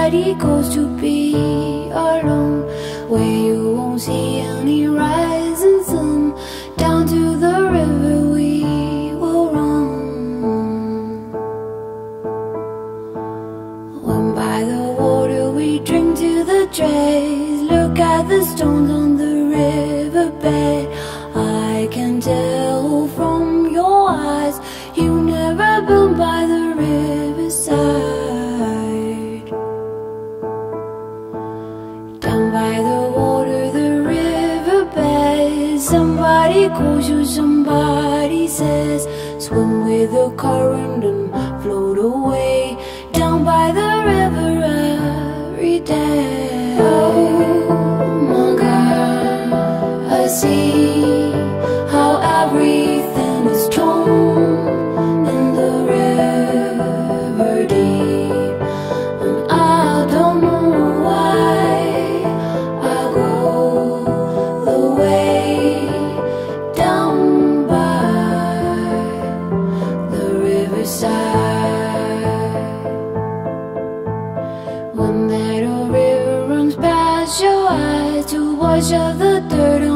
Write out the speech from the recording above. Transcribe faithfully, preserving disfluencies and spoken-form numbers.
somebody goes to be alone, where you won't see any rising sun. Down to the river we will run. When by the water we drink to the dregs, look at the stones on the riverbed. I can tell from your eyes you never been by the riverside. Down by the water, the riverbed, somebody calls you, somebody says, swim with the current and float away. Down by the river every day. Oh my God, I see how everything is torn in the river deep, and I don't know why I go the way down by the riverside. When that old river runs past your eyes to wash off the dirt